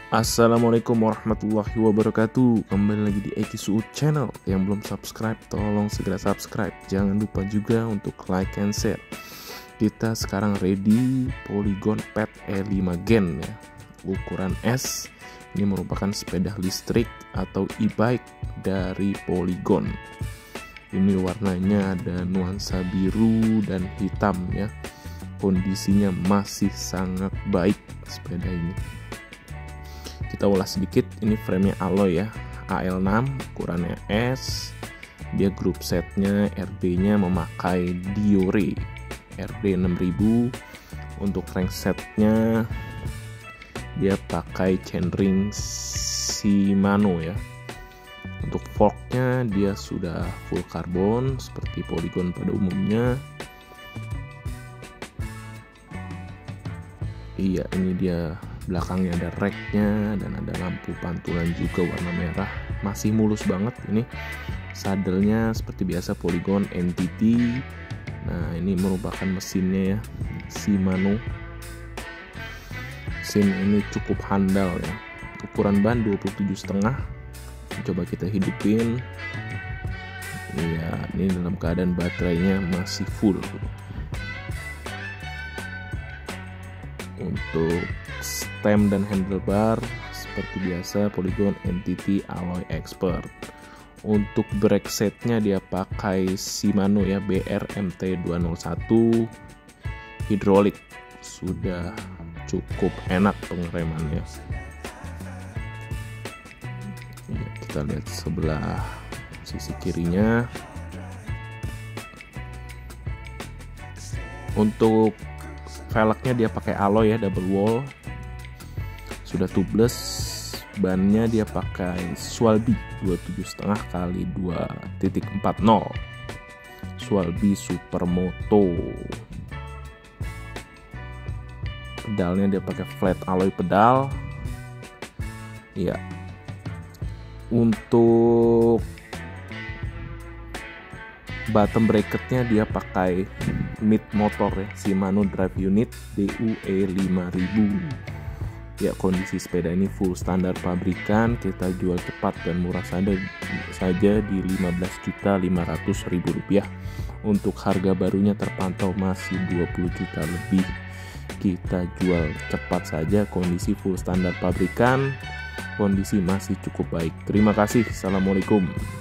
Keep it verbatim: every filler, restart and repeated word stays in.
Assalamualaikum warahmatullahi wabarakatuh. Kembali lagi di Ekisuut Channel. Yang belum subscribe, tolong segera subscribe. Jangan lupa juga untuk like and share. Kita sekarang ready Polygon Pad E lima Gen ya, ukuran S. Ini merupakan sepeda listrik atau e-bike dari Polygon. Ini warnanya ada nuansa biru dan hitam ya. Kondisinya masih sangat baik sepeda ini. Kita ulas sedikit, ini frame-nya alloy ya, A L enam, ukurannya S. Dia grup setnya R B-nya memakai Diore R D enam ribu. Untuk cranksetnya dia pakai chainring Shimano ya. Untuk forknya dia sudah full karbon seperti Polygon pada umumnya. Iya, ini dia belakangnya, ada racknya dan ada lampu pantulan juga warna merah. Masih mulus banget ini. Sadelnya seperti biasa Polygon N T T. Nah, ini merupakan mesinnya ya, Shimano. Mesin ini cukup handal ya. Ukuran ban dua puluh tujuh koma lima. Coba kita hidupin. Iya, ini dalam keadaan baterainya masih full. Untuk stem dan handlebar seperti biasa Polygon N T T Alloy Expert. Untuk brake setnya dia pakai Shimano ya, B R M T dua nol satu hidrolik. Sudah cukup enak pengeremannya. Ya, kita lihat sebelah sisi kirinya. Untuk velgnya dia pakai alloy ya, double wall. Sudah tubeless. Bannya dia pakai Swalby dua puluh tujuh koma lima kali dua titik empat nol. Swalby Supermoto. Pedalnya dia pakai flat alloy pedal. Iya. Untuk bottom bracketnya dia pakai mid motor ya, Shimano Drive Unit D U E lima ribu. Ya, kondisi sepeda ini full standar pabrikan. Kita jual cepat dan murah saja saja di lima belas juta lima ratus ribu rupiah. Untuk harga barunya terpantau masih dua puluh juta lebih. Kita jual cepat saja, kondisi full standar pabrikan. Kondisi masih cukup baik. Terima kasih. Assalamualaikum.